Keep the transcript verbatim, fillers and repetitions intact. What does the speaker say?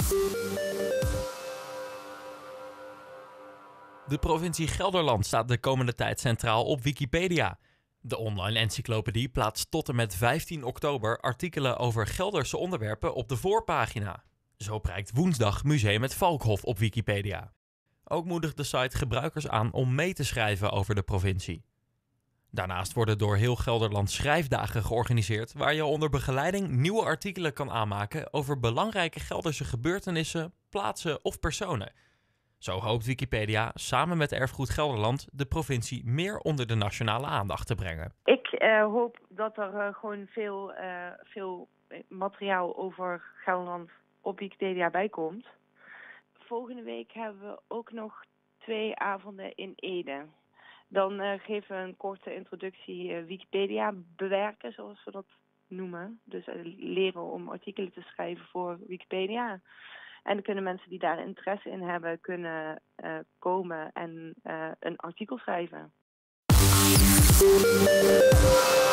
De provincie Gelderland staat de komende tijd centraal op Wikipedia. De online encyclopedie plaatst tot en met vijftien oktober artikelen over Gelderse onderwerpen op de voorpagina. Zo prijkt woensdag Museum het Valkhof op Wikipedia. Ook moedigt de site gebruikers aan om mee te schrijven over de provincie. Daarnaast worden door heel Gelderland schrijfdagen georganiseerd waar je onder begeleiding nieuwe artikelen kan aanmaken over belangrijke Gelderse gebeurtenissen, plaatsen of personen. Zo hoopt Wikipedia samen met Erfgoed Gelderland de provincie meer onder de nationale aandacht te brengen. Ik uh, hoop dat er uh, gewoon veel, uh, veel materiaal over Gelderland op Wikipedia bij komt. Volgende week hebben we ook nog twee avonden in Ede. Dan uh, geven we een korte introductie uh, Wikipedia bewerken, zoals we dat noemen. Dus uh, leren om artikelen te schrijven voor Wikipedia. En dan kunnen mensen die daar interesse in hebben, kunnen uh, komen en uh, een artikel schrijven.